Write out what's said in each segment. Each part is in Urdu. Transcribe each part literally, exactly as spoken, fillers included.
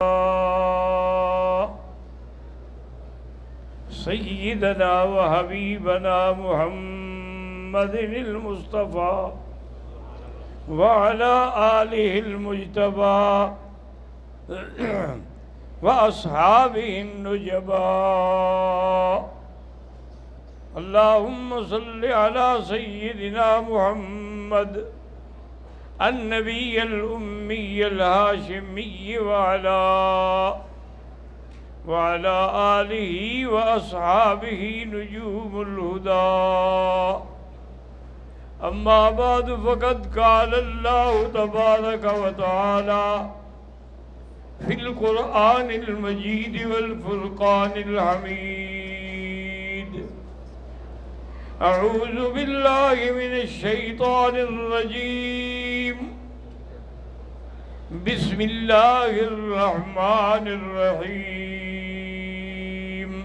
سيدنا وحبيبنا محمد المصطفى وعلى آله المجتبى وأصحابه النجبى. اللهم صل على سيدنا محمد النبي الأمي الهاشمي وعلى وعلى آله وأصحابه نجوم الهدى. أما بعد فقد قال الله تبارك وتعالى في القرآن المجيد والفرقان الحميد: أعوذ بالله من الشيطان الرجيم، بسم الله الرحمن الرحيم.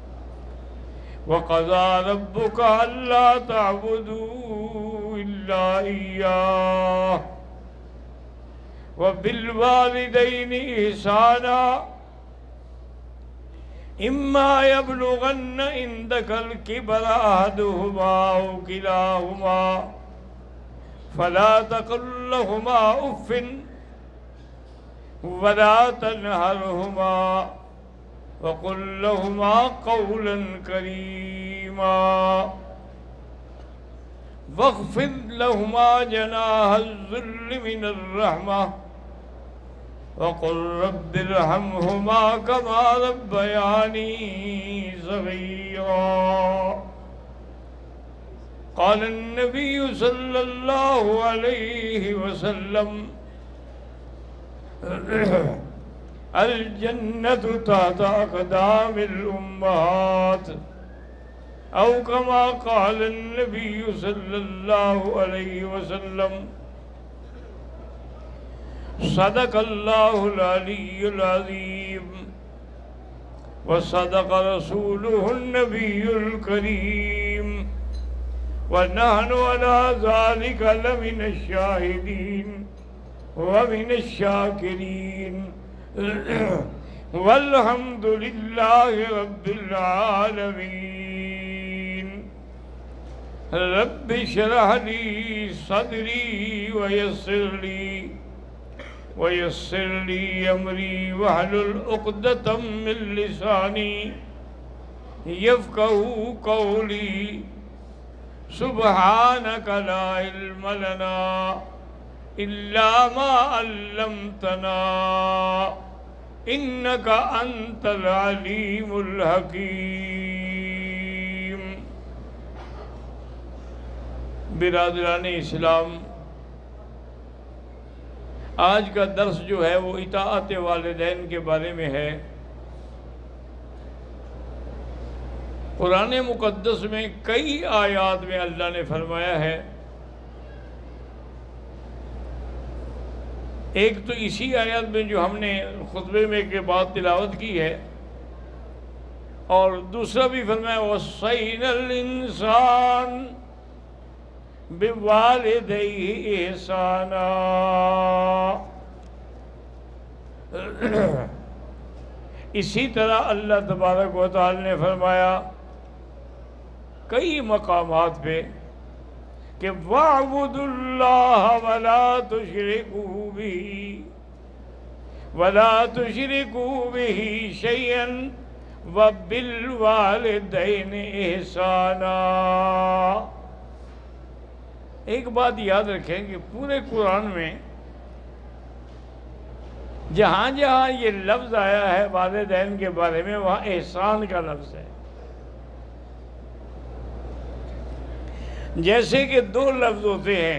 وقضى ربك ألا تعبدوا إلا إياه وبالوالدين إحسانا إما يبلغن عندك الكبر أحدهما أو كلاهما فلا تقل لهما أف ولا تنهرهما وقل لهما قولا كريما واخفض لهما جناح الذل من الرحمة وقل رب ارحمهما كما ربياني صغيرا. قال النبي صلى الله عليه وسلم: الجنة تحت أقدام الأمهات، أو كما قال النبي صلى الله عليه وسلم. صدق الله العلي العظيم وصدق رسوله النبي الكريم، ونحن على ذلك لمن الشاهدين ومن الشاكرين والحمد لله رب العالمين. رب اشرح لي صدري ويسر لي ويسر لي أمري واحلل عقدة من لساني يفقهوا قولي. سبحانك لا علم لنا إلا ما علمتنا إنك أنت العليم الحكيم. برادران اسلام، آج کا درس جو ہے وہ اطاعت والدین کے بارے میں ہے۔ قرآن مقدس میں کئی آیات میں اللہ نے فرمایا ہے، ایک تو اسی آیات میں جو ہم نے خطبے میں کے بعد تلاوت کی ہے، اور دوسرا بھی فرمایا وَوَصَّيْنَا الْإِنسَانَ بِوَالِدَيْهِ إِحْسَانًا۔ اسی طرح اللہ تبارک و تعالی نے فرمایا کئی مقامات پہ کہ وَاعْبُدُوا اللَّهَ وَلَا تُشْرِكُوا بِهِ وَلَا تُشْرِكُوا بِهِ شَيْئًا وَبِالْوَالِدَيْنِ إِحْسَانًا۔ ایک بات یاد رکھیں کہ پورے قرآن میں جہاں جہاں یہ لفظ آیا ہے والدین کے بارے میں، وہاں احسان کا لفظ ہے۔ جیسے کہ دو لفظ ہوتے ہیں،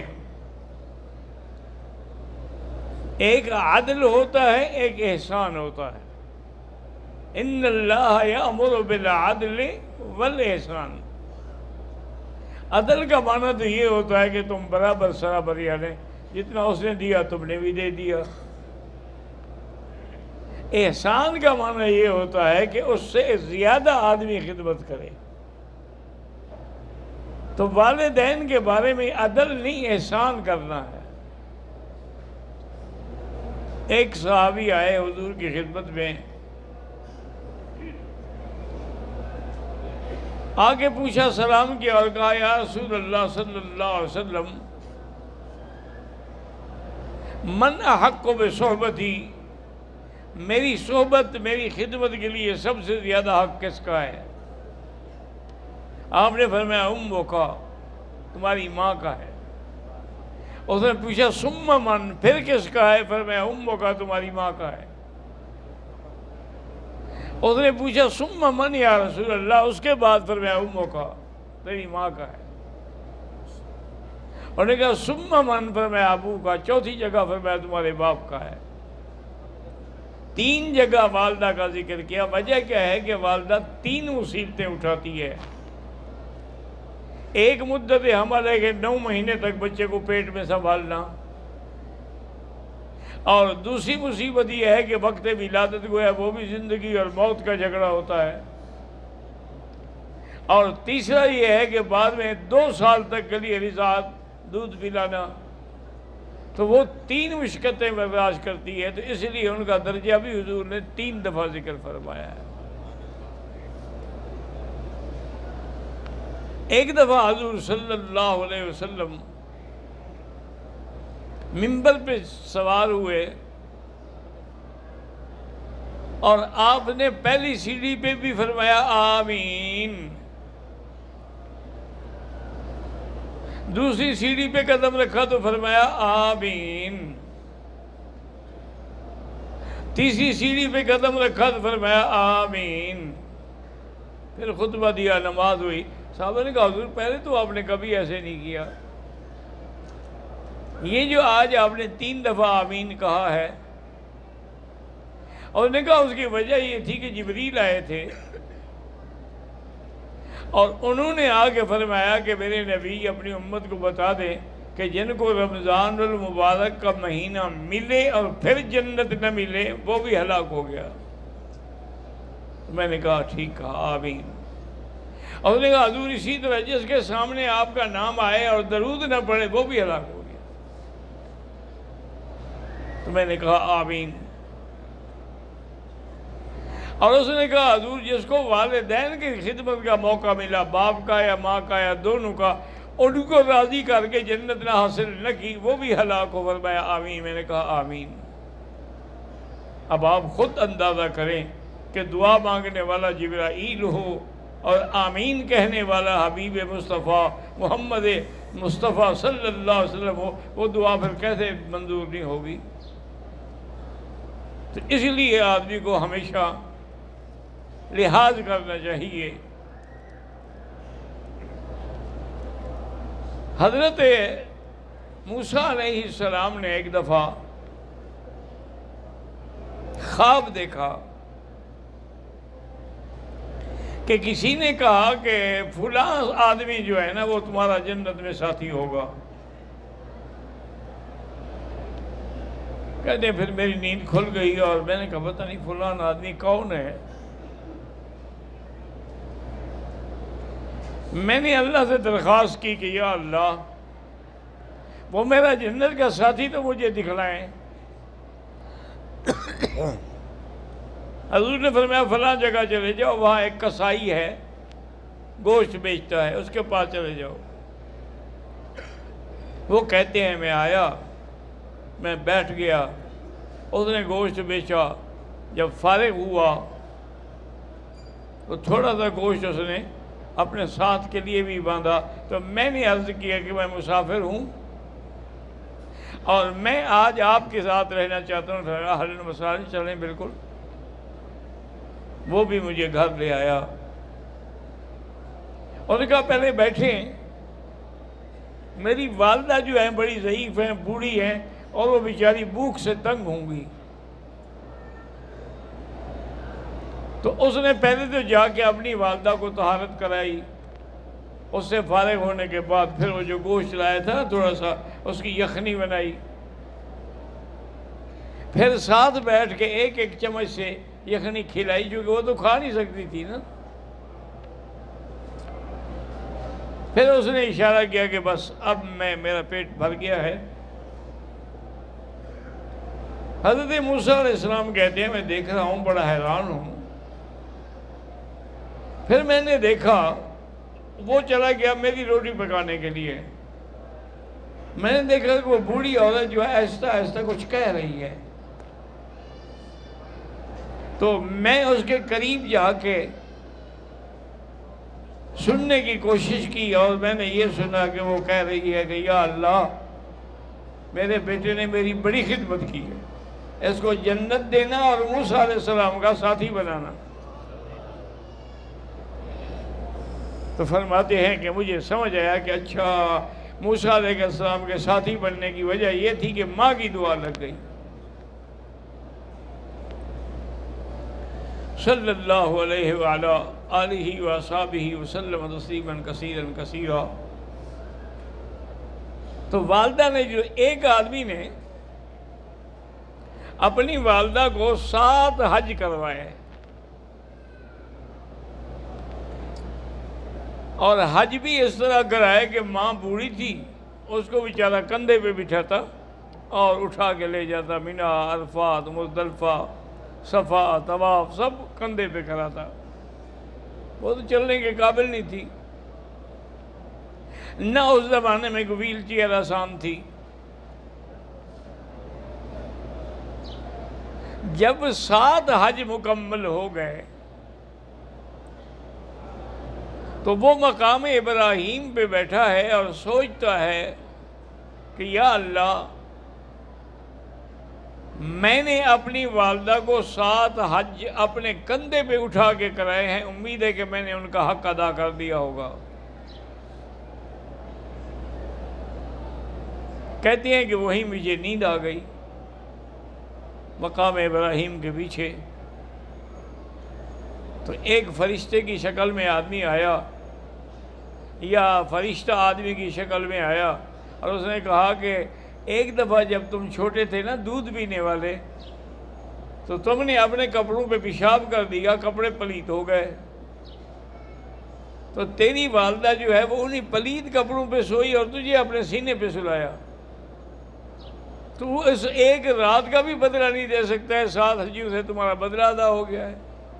ایک عدل ہوتا ہے، ایک احسان ہوتا ہے۔ ان اللہ یأمر بالعدل والاحسان۔ عدل کا معنی تو یہ ہوتا ہے کہ تم برابر سرابر، یعنی جتنا اس نے دیا تم نے بھی دے دیا۔ احسان کا معنی یہ ہوتا ہے کہ اس سے زیادہ آدمی خدمت کرے۔ تو والدین کے بارے میں عدل نہیں، احسان کرنا ہے۔ ایک صحابی آئے حضور کی خدمت میں، آگے پوچھا، سلام کیا اور کہا یا رسول اللہ صلی اللہ علیہ وسلم من احق بصحبتی، میری صحبت میری خدمت کے لیے سب سے زیادہ حق کس کا ہے؟ آپ نے فرمایا امو کا، تمہاری ماں کا ہے۔ اس نے پوچھا ثم من، پھر کس کا ہے؟ فرمایا امو کا، تمہاری ماں کا ہے۔ اس نے پوچھا ثم من یا رسول اللہ، اس کے بعد فرمایا امو کا، تیری ماں کا ہے۔ انہوں نے کہا ثم من، فرمایا ابو کا، چوتھی جگہ فرمایا تمہارے باپ کا ہے۔ تین جگہ والدہ کا ذکر کیا۔ وجہ کیا ہے کہ والدہ تین مصیبتیں اٹھاتی ہے۔ ایک مدت حمل ہے کہ نو مہینے تک بچے کو پیٹ میں سنبھالنا، اور دوسری مصیبت یہ ہے کہ وقت ولادت گویا وہ بھی زندگی اور موت کا جھگڑا ہوتا ہے، اور تیسرا یہ ہے کہ بعد میں دو سال تک کے لیے رضاعت، دودھ پلانا، تو وہ تین مشقتیں برداشت کرتی ہے، تو اس لیے ان کا درجہ بھی حضور نے تین دفعہ ذکر فرمایا ہے۔ ایک دفعہ حضور صلی اللہ علیہ وسلم منبر پہ سوار ہوئے اور آپ نے پہلی سیڑھی پہ بھی فرمایا آمین، دوسری سیڑھی پہ قدم رکھا تو فرمایا آمین، تیسری سیڑھی پہ قدم رکھا تو فرمایا آمین، پھر خطبہ دیا، نماز ہوئی۔ صحابہ نے کہا حضور پہلے تو آپ نے کبھی ایسے نہیں کیا، یہ جو آج آپ نے تین دفعہ آمین کہا ہے، اور نے کہا اس کی وجہ یہ تھی کہ جبریل آئے تھے اور انہوں نے آ کے فرمایا کہ میرے نبی اپنی امت کو بتا دیں کہ جن کو رمضان المبارک کا مہینہ ملے اور پھر جنت نہ ملے وہ بھی ہلاک ہو گیا۔ میں نے کہا ٹھیک کہا، آمین۔ اور انہوں نے کہا حضور اسی طرح جس کے سامنے آپ کا نام آئے اور درود نہ پڑے وہ بھی ہلاک ہو گیا۔ تو میں نے کہا آمین۔ اور اس نے کہا حضور جس کو والدین کی خدمت کا موقع ملا، باپ کا یا ماں کا یا دونوں کا، ان کو راضی کر کے جنت نہ حاصل نہ کی وہ بھی ہلاک ہو، فرمایا آمین۔ میں نے کہا آمین۔ اب آپ خود اندازہ کریں کہ دعا مانگنے والا جبرائیل ہو اور آمین کہنے والا حبیب مصطفیٰ محمد مصطفیٰ صلی اللہ علیہ وسلم ہو، وہ دعا پھر کیسے منظور نہیں ہوگی؟ تو اس لیے آدمی کو ہمیشہ لحاظ کرنا چاہیے۔ حضرت موسیٰ علیہ السلام نے ایک دفعہ خواب دیکھا کہ کسی نے کہا کہ فلاں آدمی جو ہے نا وہ تمہارا جنت میں ساتھی ہوگا۔ کہتے ہیں پھر میری نیند کھل گئی اور میں نے کہا پتہ نہیں فلاں آدمی کون ہے۔ میں نے اللہ سے درخواست کی کہ یا اللہ وہ میرا جنت کا ساتھی تو مجھے دکھلائیں۔ حضور نے فرمایا فلاں جگہ چلے جاؤ، وہاں ایک کسائی ہے گوشت بیچتا ہے، اس کے پاس چلے جاؤ۔ وہ کہتے ہیں میں آیا، میں بیٹھ گیا، اس نے گوشت بیچا، جب فارغ ہوا تو تھوڑا سا گوشت اس نے اپنے ساتھ کے لیے بھی باندھا، تو میں نے عرض کیا کہ میں مسافر ہوں اور میں آج آپ کے ساتھ رہنا چاہتا ہوں۔ حل مسائل چلیں بالکل۔ وہ بھی مجھے گھر لے آیا اور نے کہا پہلے بیٹھیں، میری والدہ جو ہیں بڑی ضعیف ہیں، بوڑھی ہیں، اور وہ بیچاری بھوک سے تنگ ہوں گی۔ تو اس نے پہلے تو جا کے اپنی والدہ کو طہارت کرائی، اس سے فارغ ہونے کے بعد پھر وہ جو گوشت لایا تھا تھوڑا سا اس کی یخنی بنائی، پھر ساتھ بیٹھ کے ایک ایک چمچ سے یخنی کھلائی، کیونکہ وہ تو کھا نہیں سکتی تھی نا۔ پھر اس نے اشارہ کیا کہ بس اب میں میرا پیٹ بھر گیا ہے، حضرت موسیٰ علیہ السلام کہتے ہیں میں دیکھ رہا ہوں بڑا حیران ہوں، پھر میں نے دیکھا وہ چلا گیا میری روٹی پکانے کے لیے، میں نے دیکھا کہ وہ بوڑھی عورت جو ہے آہستہ آہستہ کچھ کہہ رہی ہے، تو میں اس کے قریب جا کے سننے کی کوشش کی، اور میں نے یہ سنا کہ وہ کہہ رہی ہے کہ یا اللہ میرے بیٹے نے میری بڑی خدمت کی ہے، اس کو جنت دینا اور موسیٰ علیہ السلام کا ساتھی بنانا۔ تو فرماتے ہیں کہ مجھے سمجھ آیا کہ اچھا موسیٰ علیہ السلام کے ساتھی بننے کی وجہ یہ تھی کہ ماں کی دعا لگ گئی۔ صلی اللہ علیہ وعلا آلہ وصحبہ وسلم تسلیما کثیرا کثیرا۔ تو والدہ نے جو ایک آدمی نے اپنی والدہ کو سات حج کروائے، اور حج بھی اس طرح کرائے کہ ماں بوڑھی تھی، اس کو بیچارہ کندھے پہ بٹھاتا اور اٹھا کے لے جاتا، مینا، عرفات، مزدلفہ، صفا، طواف سب کندھے پہ کراتا، وہ تو چلنے کے قابل نہیں تھی، نہ اس زمانے میں کوئی ویل چیئر آسان تھی۔ جب سات حج مکمل ہو گئے تو وہ مقام ابراہیم پہ بیٹھا ہے اور سوچتا ہے کہ یا اللہ میں نے اپنی والدہ کو سات حج اپنے کندھے پہ اٹھا کے کرائے ہیں، امید ہے کہ میں نے ان کا حق ادا کر دیا ہوگا۔ کہتے ہیں کہ وہیں مجھے نیند آ گئی مقام ابراہیم کے پیچھے، تو ایک فرشتے کی شکل میں آدمی آیا، یا فرشتہ آدمی کی شکل میں آیا، اور اس نے کہا کہ ایک دفعہ جب تم چھوٹے تھے نا دودھ پینے والے، تو تم نے اپنے کپڑوں پہ پیشاب کر دیا، کپڑے پلیت ہو گئے، تو تیری والدہ جو ہے وہ انہی پلیت کپڑوں پہ سوئی اور تجھے اپنے سینے پہ سلایا، تو اس ایک رات کا بھی بدلہ نہیں دے سکتا ہے، سات حجیوں سے تمہارا بدلہ ادا ہو گیا ہے،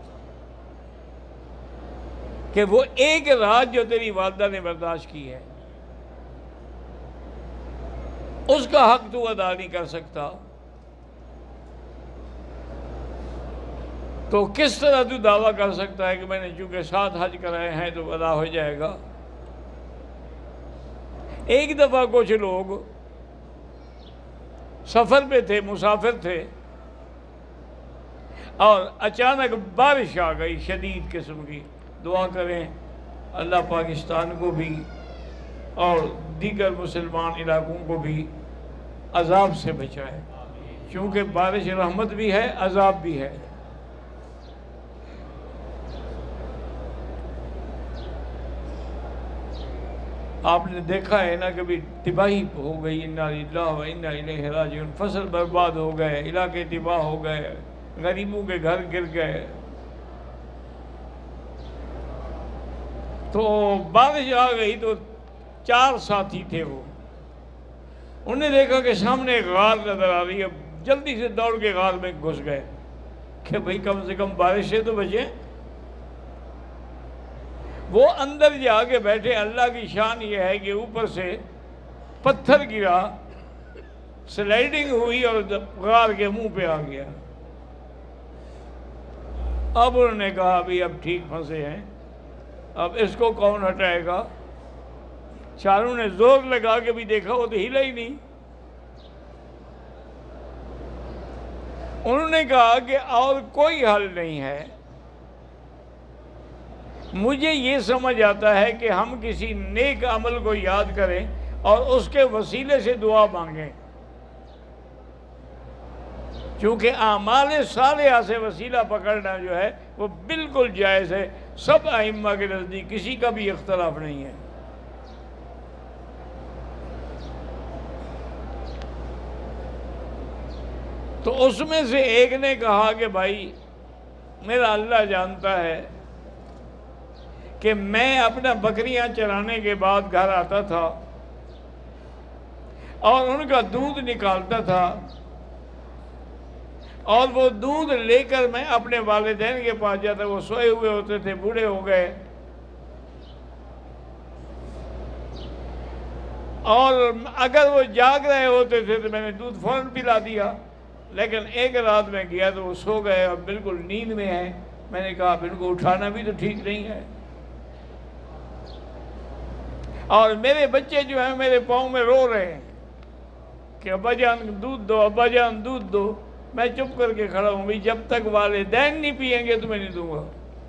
کہ وہ ایک رات جو تیری والدہ نے برداشت کی ہے اس کا حق تو ادا نہیں کر سکتا، تو کس طرح تو دعویٰ کر سکتا ہے کہ میں نے چونکہ سات حج کرائے ہیں تو ادا ہو جائے گا۔ ایک دفعہ کچھ لوگ سفر پہ تھے، مسافر تھے، اور اچانک بارش آ گئی شدید قسم کی۔ دعا کریں اللہ پاکستان کو بھی اور دیگر مسلمان علاقوں کو بھی عذاب سے بچائے، چونکہ بارش رحمت بھی ہے، عذاب بھی ہے۔ آپ نے دیکھا ہے نا کبھی تباہی ہو گئی، انا للہ و انا الیہ راجعون، فصل برباد ہو گئے، علاقے تباہ ہو گئے، غریبوں کے گھر گر گئے، تو بارش آ گئی تو چار ساتھی تھے، وہ انہوں نے دیکھا کہ سامنے ایک غار نظر آ رہی ہے، جلدی سے دوڑ کے غار میں گھس گئے کہ بھئی کم سے کم بارش سے تو بچیں۔ وہ اندر جا کے بیٹھے، اللہ کی شان یہ ہے کہ اوپر سے پتھر گرا، سلائیڈنگ ہوئی اور غار کے منہ پہ آ گیا۔ اب انہوں نے کہا ابھی اب ٹھیک پھنسے ہیں، اب اس کو کون ہٹائے گا؟ چاروں نے زور لگا کے بھی دیکھا، وہ تو ہلا ہی نہیں۔ انہوں نے کہا کہ اور کوئی حل نہیں ہے، مجھے یہ سمجھ آتا ہے کہ ہم کسی نیک عمل کو یاد کریں اور اس کے وسیلے سے دعا مانگیں، چونکہ اعمال صالحہ سے وسیلہ پکڑنا جو ہے وہ بالکل جائز ہے، سب ائمہ کے نزدیک کسی کا بھی اختلاف نہیں ہے۔ تو اس میں سے ایک نے کہا کہ بھائی میرا اللہ جانتا ہے کہ میں اپنا بکریاں چرانے کے بعد گھر آتا تھا اور ان کا دودھ نکالتا تھا، اور وہ دودھ لے کر میں اپنے والدین کے پاس جاتا، وہ سوئے ہوئے ہوتے تھے، بوڑھے ہو گئے، اور اگر وہ جاگ رہے ہوتے تھے تو میں نے دودھ فوراً پلا دیا، لیکن ایک رات میں گیا تو وہ سو گئے اور بالکل نیند میں ہیں۔ میں نے کہا ان کو اٹھانا بھی تو ٹھیک نہیں ہے، اور میرے بچے جو ہیں میرے پاؤں میں رو رہے ہیں کہ ابا جان دودھ دو، ابا جان دودھ دو۔ میں چپ کر کے کھڑا ہوں، بھی جب تک والدین نہیں پئیں گے تو میں نہیں دوں گا۔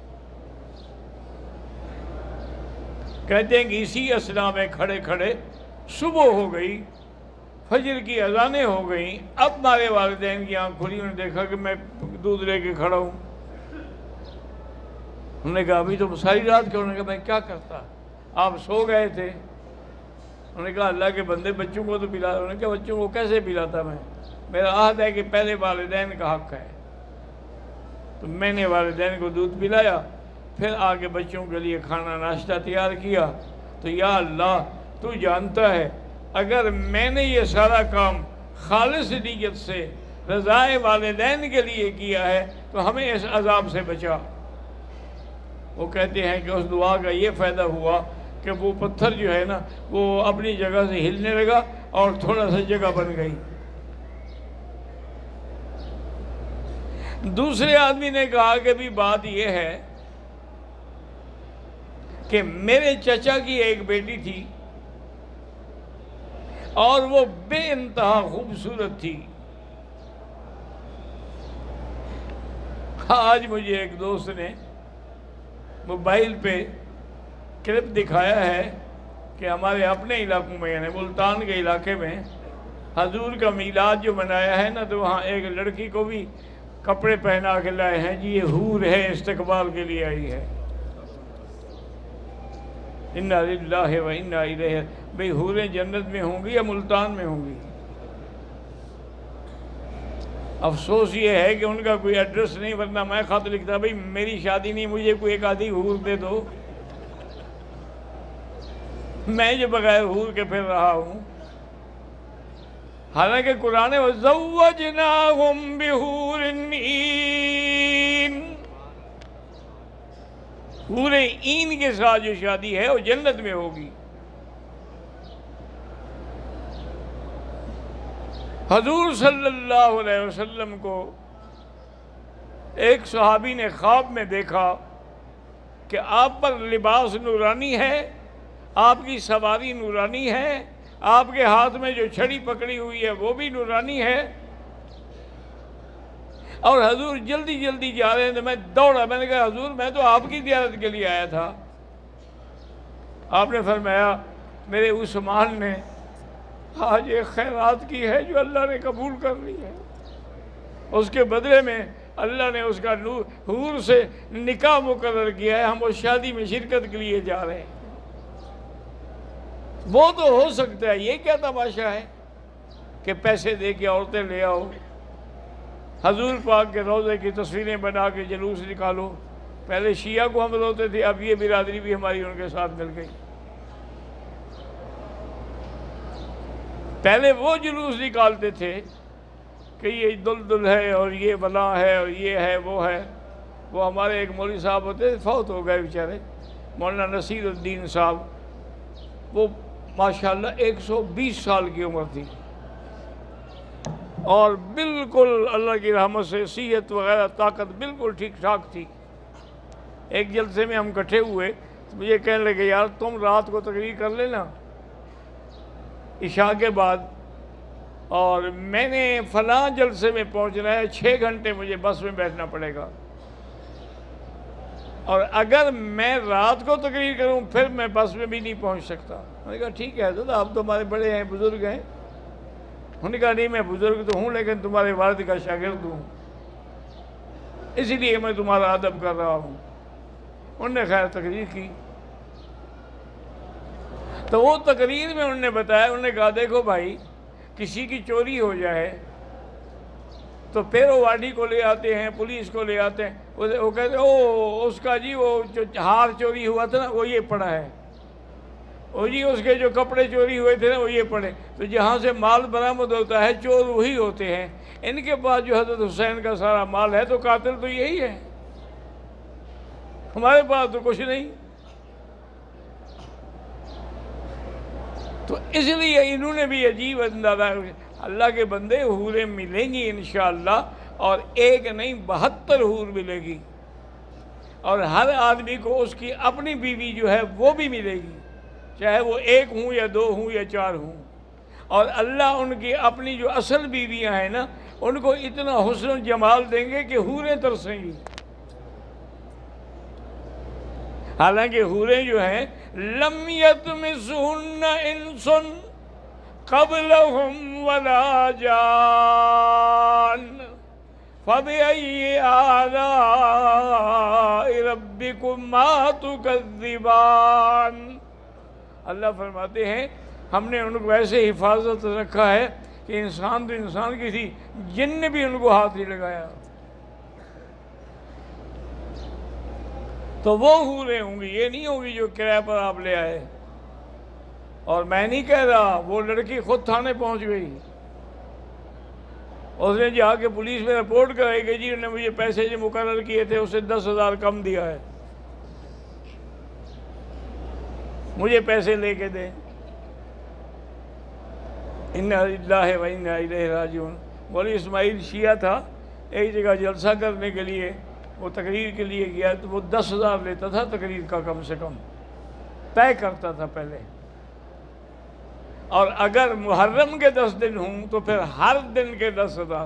کہتے ہیں کہ اسی اثنا میں کھڑے کھڑے صبح ہو گئی، فجر کی اذانیں ہو گئیں، اب ہمارے والدین کی آنکھ کھلی، انہوں نے دیکھا کہ میں دودھ لے کے کھڑا ہوں۔ انہوں نے کہا ابھی تو ساری رات کے، انہوں نے کہا میں کیا کرتا، آپ سو گئے تھے۔ انہوں نے کہا اللہ کے بندے بچوں کو تو پلا۔ انہوں نے کہا بچوں کو کیسے پلاتا میں، میرا عہد ہے کہ پہلے والدین کا حق ہے۔ تو میں نے والدین کو دودھ پلایا، پھر آگے بچوں کے لیے کھانا ناشتہ تیار کیا۔ تو یا اللہ تو جانتا ہے اگر میں نے یہ سارا کام خالص نیت سے رضائے والدین کے لیے کیا ہے تو ہمیں اس عذاب سے بچا۔ وہ کہتے ہیں کہ اس دعا کا یہ فائدہ ہوا کہ وہ پتھر جو ہے نا وہ اپنی جگہ سے ہلنے لگا اور تھوڑا سا جگہ بن گئی۔ دوسرے آدمی نے کہا کہ بھی بات یہ ہے کہ میرے چچا کی ایک بیٹی تھی اور وہ بے انتہا خوبصورت تھی۔ آج مجھے ایک دوست نے موبائل پہ کلپ دکھایا ہے کہ ہمارے اپنے علاقوں میں یعنی ملتان کے علاقے میں حضور کا میلاد جو منایا ہے نا، تو وہاں ایک لڑکی کو بھی کپڑے پہنا کے لائے ہیں جی، یہ حور ہے، استقبال کے لیے آئی ہے۔ انا للہ و انا الیہ، بھئی حوریں جنت میں ہوں گی یا ملتان میں ہوں گی؟ افسوس یہ ہے کہ ان کا کوئی ایڈریس نہیں، ورنہ میں خط لکھتا بھئی میری شادی نہیں، مجھے کوئی ایک آدھی حور دے دو، میں جو بغیر حور کے پھر رہا ہوں۔ حالانکہ قرآن وَزَوَّجْنَاهُمْ بِحُورٍ عِین، حور عین کے ساتھ جو شادی ہے وہ جنت میں ہوگی۔ حضور صلی اللہ علیہ وسلم کو ایک صحابی نے خواب میں دیکھا کہ آپ پر لباس نورانی ہے، آپ کی سواری نورانی ہے، آپ کے ہاتھ میں جو چھڑی پکڑی ہوئی ہے وہ بھی نورانی ہے، اور حضور جلدی جلدی جا رہے ہیں۔ تو میں دوڑا، میں نے کہا حضور میں تو آپ کی زیارت کے لیے آیا تھا۔ آپ نے فرمایا میرے عثمان نے آج ایک خیرات کی ہے جو اللہ نے قبول کر لی ہے، اس کے بدلے میں اللہ نے اس کا حور سے نکاح مقرر کیا ہے، ہم اس شادی میں شرکت کے لیے جا رہے ہیں۔ وہ تو ہو سکتا ہے، یہ کیا تماشا ہے کہ پیسے دے کے عورتیں لے آؤ، حضور پاک کے روضے کی تصویریں بنا کے جلوس نکالو۔ پہلے شیعہ کو ہم روتے تھے، اب یہ برادری بھی ہماری ان کے ساتھ مل گئی۔ پہلے وہ جلوس نکالتے تھے کہ یہ دلدل ہے اور یہ بلا ہے اور یہ ہے وہ ہے۔ وہ ہمارے ایک مولوی صاحب ہوتے، فوت ہو گئے بیچارے، مولانا نصیر الدین صاحب، وہ ماشاءاللہ ایک سو بیس سال کی عمر تھی اور بالکل اللہ کی رحمت سے صحت وغیرہ طاقت بالکل ٹھیک ٹھاک تھی۔ ایک جلسے میں ہم اکٹھے ہوئے تو مجھے کہنے لگے یار تم رات کو تقریر کر لینا عشاء کے بعد، اور میں نے فلاں جلسے میں پہنچنا ہے، چھ گھنٹے مجھے بس میں بیٹھنا پڑے گا، اور اگر میں رات کو تقریر کروں پھر میں بس میں بھی نہیں پہنچ سکتا۔ میں نے کہا ٹھیک ہے حضرت آپ تو ہمارے بڑے ہیں، بزرگ ہیں۔ انہوں نے کہا نہیں میں بزرگ تو ہوں لیکن تمہارے والد کا شاگرد ہوں، اسی لیے میں تمہارا ادب کر رہا ہوں۔ انہوں نے خیر تقریر کی، تو وہ تقریر میں انہوں نے بتایا، انہوں نے کہا دیکھو بھائی کسی کی چوری ہو جائے تو پھر وہ واڈی کو لے آتے ہیں، پولیس کو لے آتے ہیں، وہ کہتے ہیں او اس کا جی وہ جو ہار چوری ہوا تھا نا وہ یہ پڑا ہے، وہ جی اس کے جو کپڑے چوری ہوئے تھے نا وہ یہ پڑے، تو جہاں سے مال برآمد ہوتا ہے چور وہی ہوتے ہیں۔ ان کے پاس جو حضرت حسین کا سارا مال ہے تو قاتل تو یہی ہے، ہمارے پاس تو کچھ نہیں۔ تو اس لیے انہوں نے بھی عجیب اندازہ، اللہ کے بندے حوریں ملیں گی انشاءاللہ، اور ایک نہیں بہتر حور ملے گی، اور ہر آدمی کو اس کی اپنی بیوی جو ہے وہ بھی ملے گی، چاہے وہ ایک ہوں یا دو ہوں یا چار ہوں، اور اللہ ان کی اپنی جو اصل بیویاں ہیں نا ان کو اتنا حسن و جمال دیں گے کہ حوریں ترسیں گی۔ حالانکہ حوریں جو ہیں لم یطمثہن انس قبلہم ولا جان فبأي آلاء ربكما تكذبان۔ اللہ فرماتے ہیں ہم نے ان کو ایسے حفاظت رکھا ہے کہ انسان تو انسان کی تھی، جن نے بھی ان کو ہاتھ نہیں لگایا۔ تو وہ حوریں ہوں گی، یہ نہیں ہوگی جو کرایہ پر آپ لے آئے۔ اور میں نہیں کہہ رہا، وہ لڑکی خود تھانے پہنچ گئی، اس نے جا کے پولیس میں رپورٹ کرائی کہ جی انہوں نے مجھے پیسے جو مقرر کیے تھے اسے دس ہزار کم دیا ہے، مجھے پیسے لے کے دیں۔ انا للہ و انا الیہ راجعون۔ مولوی اسماعیل شیعہ تھا، ایک جگہ جلسہ کرنے کے لیے وہ تقریر کے لیے گیا تو وہ دس ہزار لیتا تھا تقریر کا، کم سے کم طے کرتا تھا پہلے، اور اگر محرم کے دس دن ہوں تو پھر ہر دن کے دس ہزار،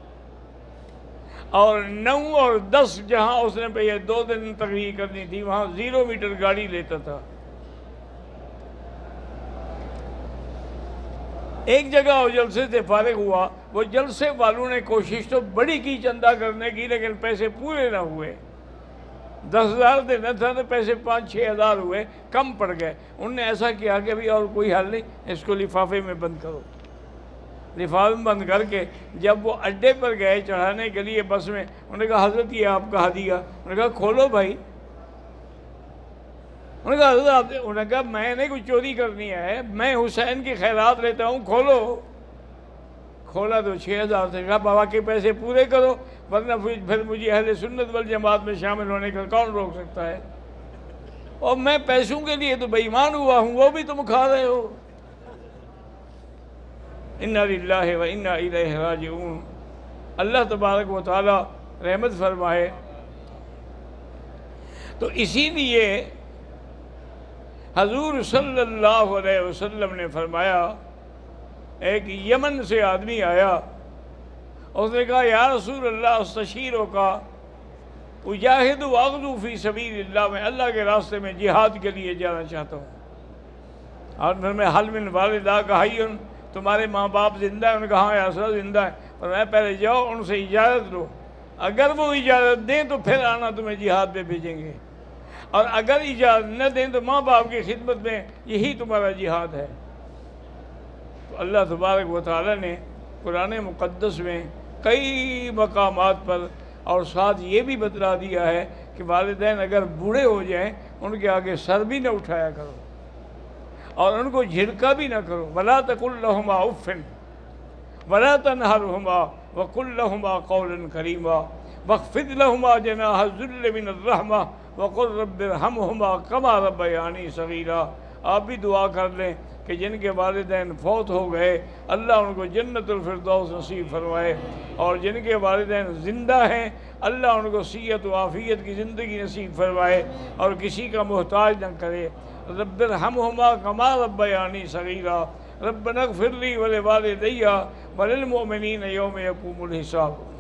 اور نو اور دس جہاں اس نے پہ یہ دو دن تقریر کرنی تھی وہاں زیرو میٹر گاڑی لیتا تھا۔ ایک جگہ وہ جلسے سے فارغ ہوا، وہ جلسے والوں نے کوشش تو بڑی کی چندہ کرنے کی، لیکن پیسے پورے نہ ہوئے۔ دس ہزار دینا تھا تو پیسے پانچ چھ ہزار ہوئے، کم پڑ گئے۔ انہوں نے ایسا کیا کہ ابھی اور کوئی حل نہیں، اس کو لفافے میں بند کرو۔ لفافے میں بند کر کے جب وہ اڈے پر گئے چڑھانے کے لیے بس میں، انہوں نے کہا حضرت یہ آپ کا ہدیہ۔ انہوں نے کہا کھولو بھائی۔ انہوں نے کہا حضرت آپ، انہوں نے کہا میں نے کوئی چوری کرنی ہے، میں حسین کی خیرات لیتا ہوں، کھولو۔ کھولا تو چھ ہزار سے، کہا بابا کے پیسے پورے کرو ورنہ پھر مجھے اہل سنت والجماعت میں شامل ہونے کا کون روک سکتا ہے، اور میں پیسوں کے لیے تو بے ایمان ہوا ہوں، وہ بھی تم کھا رہے ہو۔ انا للہ و انا الیہ راجعون۔ اللہ تبارک و تعالی رحمت فرمائے۔ تو اسی لیے حضور صلی اللہ علیہ وسلم نے فرمایا، ایک یمن سے آدمی آیا، اس نے کہا یا رسول اللہ استشیروں کا اجاہد واغزو فی سبیل اللہ، میں اللہ کے راستے میں جہاد کے لیے جانا چاہتا ہوں۔ اور پھر میں حل من والدہ حی، تمہارے ماں باپ زندہ ہیں؟ انہوں نے کہا ہاں یا رسول اللہ زندہ ہے۔ اور میں پہلے جاؤ ان سے اجازت لو، اگر وہ اجازت دیں تو پھر آنا تمہیں جہاد پہ بھیجیں گے، اور اگر اجازت نہ دیں تو ماں باپ کی خدمت میں یہی تمہارا جہاد ہے۔ تو اللہ تبارک و تعالی نے قرآن مقدس میں کئی مقامات پر اور ساتھ یہ بھی بتلا دیا ہے کہ والدین اگر بوڑھے ہو جائیں ان کے آگے سر بھی نہ اٹھایا کرو اور ان کو جھڑکا بھی نہ کرو۔ وَلَا تَقُلْ لَهُمَا اُفٍّ وَلَا تَنْهَرْهُمَا وَقُلْ لَهُمَا قَوْلًا كَرِيمًا وَاخْفِضْ لَهُمَا جَنَاحَ الذُّلِّ مِنَ الرَّحْمَةِ وَقُلْ رَبِّ ارْحَمْهُمَا كَمَا رَبَّيَانِي صَغِيرًا۔ آپ بھی دعا کر لیں کہ جن کے والدین فوت ہو گئے اللہ ان کو جنت الفردوس نصیب فرمائے، اور جن کے والدین زندہ ہیں اللہ ان کو صحت و عافیت کی زندگی نصیب فرمائے اور کسی کا محتاج نہ کرے۔ رب ارحمہما کما ربیانی صغیرا، ربنا اغفر لی ولوالدی وللمؤمنین یوم یقوم الحساب۔